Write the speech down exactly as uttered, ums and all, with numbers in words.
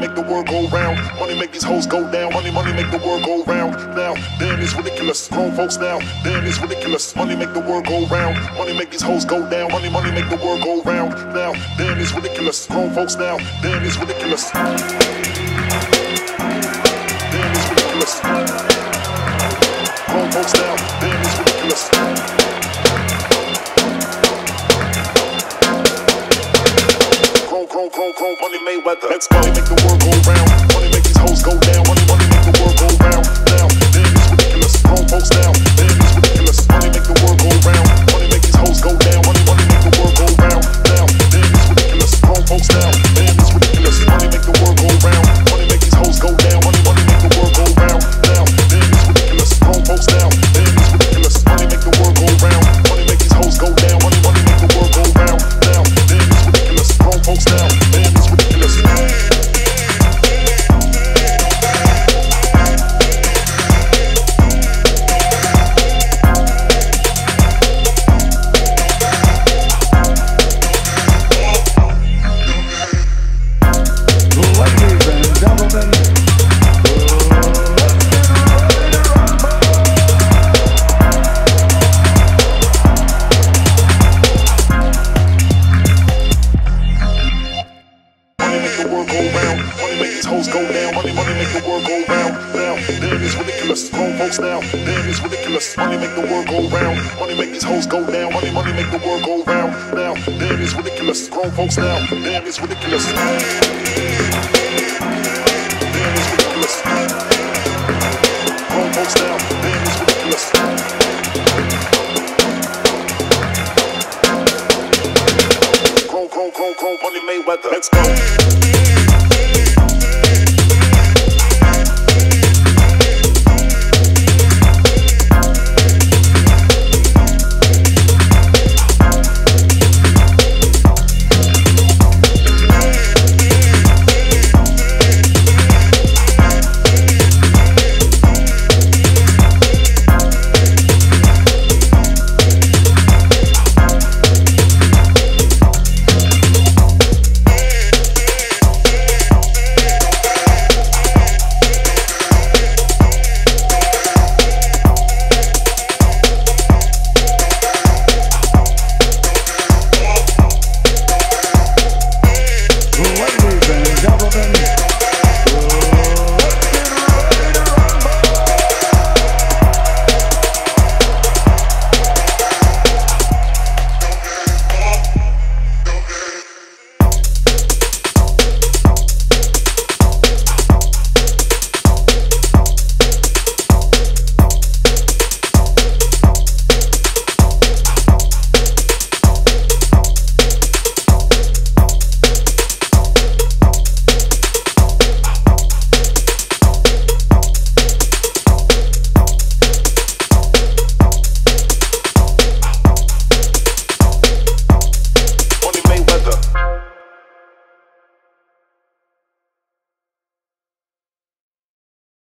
make the world go round. Money make these hoes go down. Money, money make the world go round. Now, damn, it's ridiculous. Grown folks now, damn, it's ridiculous. Money make the world go round. Money make these hoes go down. Money, money make the world go round. Now, damn, it's ridiculous. Grown folks now, damn, it's ridiculous. Damn, it's ridiculous. Grown folks now, damn, it's ridiculous. Grown, grown, grown, grown, money Mayweather. Let's go. Money make the world go round. Money make these hoes go down. Money, money make the world go round. Now, damn, it's ridiculous. Grown folks now, damn, it's ridiculous. Money make the world go round. Money make these hoes go down. Money, money make the world go round. Now, damn, it's ridiculous. Grown folks now, damn, it's ridiculous. Money make the world go round. Money make these hoes go down. Money, money make the world go round. Now, damn, it's ridiculous. Grown folks now, damn, it's ridiculous. Money make the world go round. Money make these hoes go down. Money, money make the world go round. Now, damn, it's ridiculous. Grown folks now, damn, it's ridiculous. Now, damn, it's ridiculous. Money make the world go round. Money make these hoes go down. Money, money make the world go round. Now, damn, it's ridiculous. Grown folks now, damn, it's ridiculous. Damn, it's ridiculous. Grown folks now, damn, it's ridiculous. Grown, grown, grown, grown, money Mayweather. Let's go.